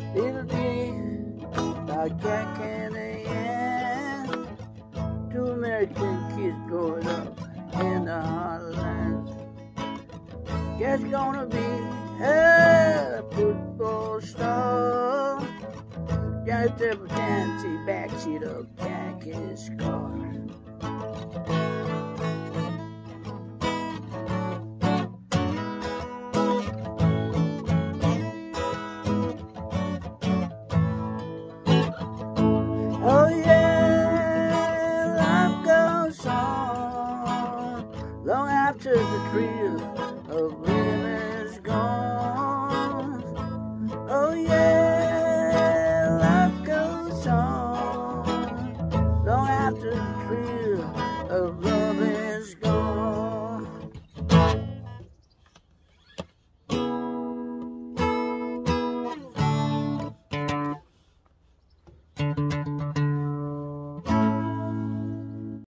Little bitty, like Jack and Dianne. Two American kids growing up in the heartland. Just gonna be a football star. Just a fancy backseat of Jack's car.